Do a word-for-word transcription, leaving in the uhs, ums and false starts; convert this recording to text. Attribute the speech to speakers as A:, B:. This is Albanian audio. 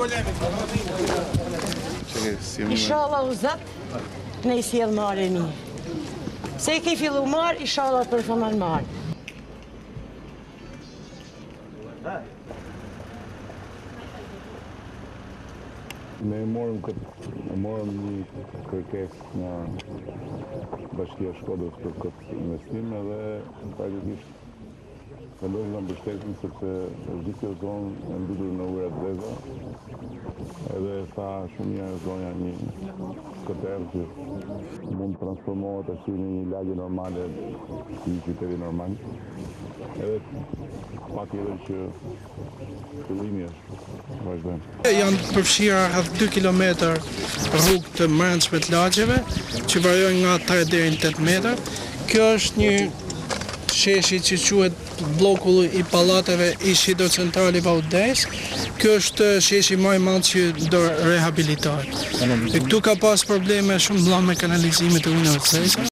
A: Inshallah o Zot ne i sjell marrë e mirë. Se i ke fillu marë, inshallah përfundon marë.
B: Ne e morëm këtë, e morëm një kërkesë nga Bashkia e Shkodrës për këtë investim edhe praktikisht vendosim ta mbështesim sepse gjithë kjo zonë e mbytur në ujëra të zeza edhe tha shumë njerëz zonja një skëter që mund të transformohet ashtu në një lagje normale një qyteti normal. Edhe patjetër që fillimi është vazhdojmë.
C: Janë përfshira rreth dy kilometër rrugë të brendshme të lagjeve, që varojnë nga tre deri në tetë metër. Kjo është një sheshi që quhet bloku i pallateve ish hidrocentrali Vau Dejes. Kjo është sheshi më i madh që do rehabilitohet. Këtu ka pas probleme shumë mëdha me kanalizimin e ujëve të zeza.